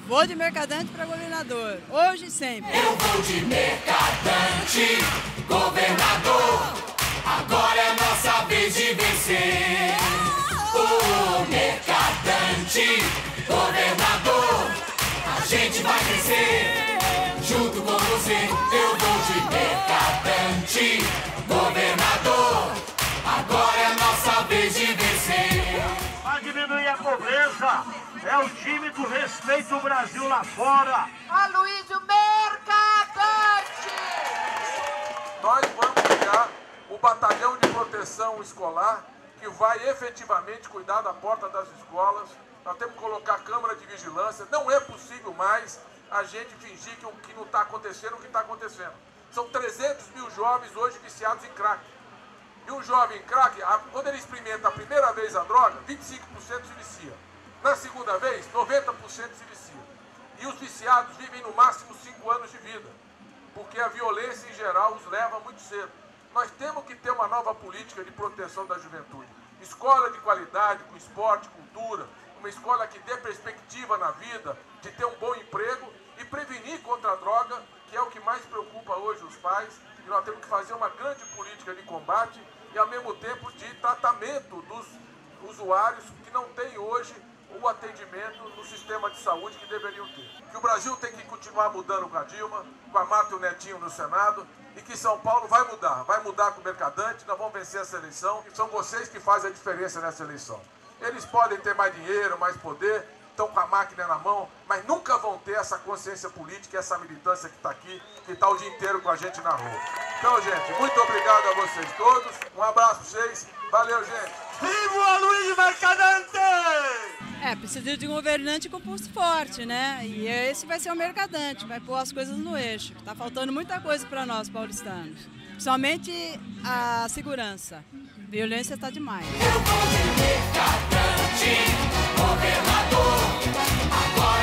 Vou de Mercadante para governador, hoje e sempre. Eu vou de Mercadante, governador. Agora é nossa vez de vencer. O Mercadante, governador. A gente vai crescer junto com você. Eu vou de Mercadante, governador. Agora é nossa vez de vencer. Para diminuir a pobreza, é o time do Respeito Brasil lá fora. Aloysio Mercadante! Nós vamos criar o batalhão de proteção escolar que vai efetivamente cuidar da porta das escolas. Nós temos que colocar câmara de vigilância. Não é possível mais a gente fingir que não está acontecendo o que está acontecendo. São 300 mil jovens hoje viciados em crack. E um jovem crack, quando ele experimenta a primeira vez a droga, 25% se vicia. Na segunda vez, 90% se vicia. E os viciados vivem no máximo 5 anos de vida, porque a violência em geral os leva muito cedo. Nós temos que ter uma nova política de proteção da juventude. Escola de qualidade, com esporte, cultura, uma escola que dê perspectiva na vida, de ter um bom emprego e prevenir contra a droga, que é o que mais preocupa hoje os pais. E nós temos que fazer uma grande política de combate e, ao mesmo tempo, de tratamento dos usuários que não têm hoje o atendimento no sistema de saúde que deveriam ter. Que o Brasil tem que continuar mudando com a Dilma, com a Marta e o Netinho no Senado, e que São Paulo vai mudar com o Mercadante, nós vamos vencer essa eleição, e são vocês que fazem a diferença nessa eleição. Eles podem ter mais dinheiro, mais poder, estão com a máquina na mão, mas nunca vão ter essa consciência política e essa militância que está aqui, que está o dia inteiro com a gente na rua. Então, gente, muito obrigado a vocês todos, um abraço para vocês, valeu, gente! Viva o Aloysio Mercadante! Precisa de um governante com pulso forte, né? E esse vai ser o Mercadante, vai pôr as coisas no eixo. Tá faltando muita coisa para nós, paulistanos. Principalmente a segurança. Violência está demais. Eu vou de Mercadante, governador. Agora